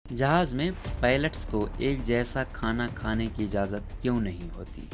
जहाज में पायलट्स को एक जैसा खाना खाने की इजाज़त क्यों नहीं होती?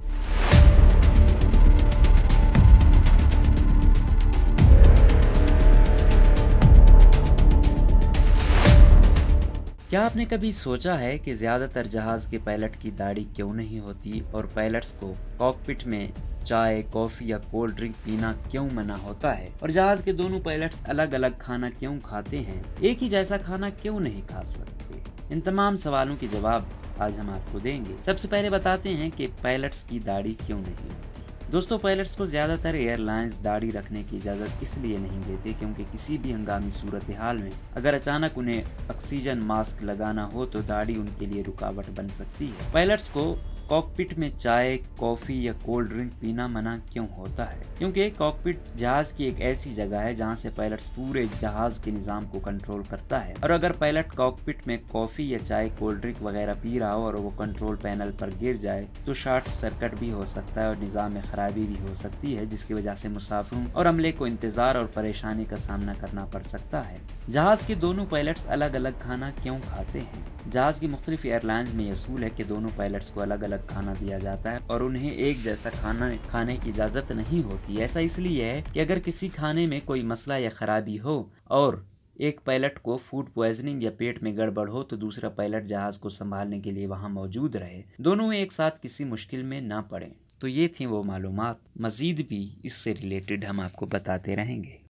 क्या आपने कभी सोचा है कि ज़्यादातर जहाज़ के पायलट की दाढ़ी क्यों नहीं होती और पायलट्स को कॉकपिट में चाय, कॉफ़ी या कोल्ड ड्रिंक पीना क्यों मना होता है? और जहाज़ के दोनों पायलट्स अलग-अलग खाना क्यों खाते हैं? एक ही जैसा खाना क्यों नहीं खा सकते? इन तमाम सवालों के जवाब आज हम आपको देंगे। सबसे पहले बताते हैं कि पायलट्स की दाढ़ी क्यों नहीं होती। दोस्तों, पायलट्स को ज़्यादातर एयरलाइंस दाढ़ी रखने की इजाज़त इसलिए नहीं देते क्योंकि किसी भी हंगामी सूरत हाल में अगर अचानक उन्हें ऑक्सीजन मास्क लगाना हो तो दाढ़ी उनके लिए रुकावट बन सकती है। पायलट्स को कॉकपिट में चाय, कॉफ़ी या कोल्ड ड्रिंक पीना मना क्यों होता है? क्योंकि कॉकपिट जहाज की एक ऐसी जगह है जहां से पायलट्स पूरे जहाज के निज़ाम को कंट्रोल करता है, और अगर पायलट कॉकपिट में कॉफ़ी या चाय, कोल्ड ड्रिंक वगैरह पी रहा हो और वो कंट्रोल पैनल पर गिर जाए तो शॉर्ट सर्किट भी हो सकता है और निज़ाम में खराबी भी हो सकती है, जिसकी वजह से मुसाफिरों और अमले को इंतजार और परेशानी का सामना करना पड़ सकता है। जहाज के दोनों पायलट्स अलग अलग खाना क्यों खाते हैं? जहाज की मुख्तलिफ एयरलाइंस में असूल है कि दोनों पायलट्स को अलग अलग खाना दिया जाता है और उन्हें एक जैसा खाना खाने की इजाज़त नहीं होती। ऐसा इसलिए है कि अगर किसी खाने में कोई मसला या खराबी हो और एक पायलट को फूड पॉइजनिंग या पेट में गड़बड़ हो तो दूसरा पायलट जहाज को संभालने के लिए वहां मौजूद रहे, दोनों एक साथ किसी मुश्किल में ना पड़े। तो ये थी वो मालूमात। मजीद भी इससे रिलेटेड हम आपको बताते रहेंगे।